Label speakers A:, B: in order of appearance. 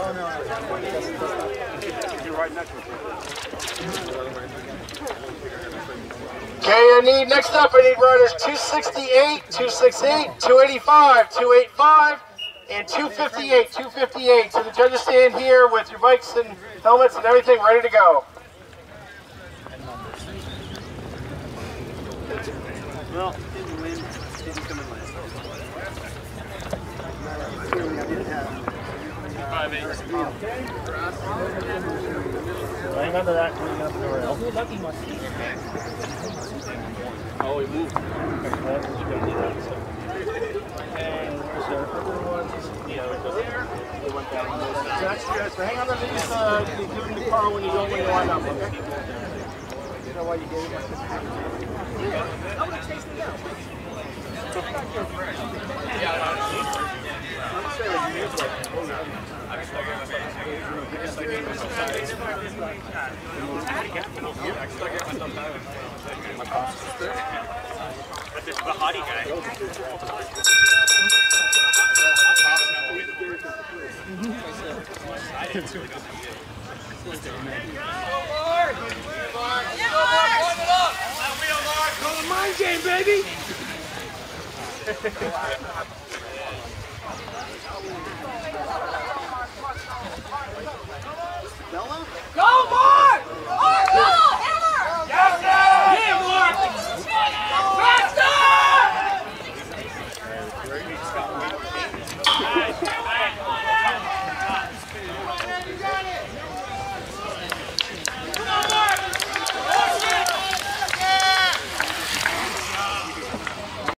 A: Okay, next up, I need riders 268, 268, 285, 285, and 258, 258. So the judges stand here with your bikes and helmets and everything ready to go.
B: Well, didn't win, didn't come in last. 5-8.
A: Hang on to that, clean up the rail.
B: Oh, he moved.
A: And so everyone just, they went down. So hang on underneath the car when you line up, okay? You know why you gave it? I would have chased it down.
B: That's the hottie guy.
A: Mind game, baby!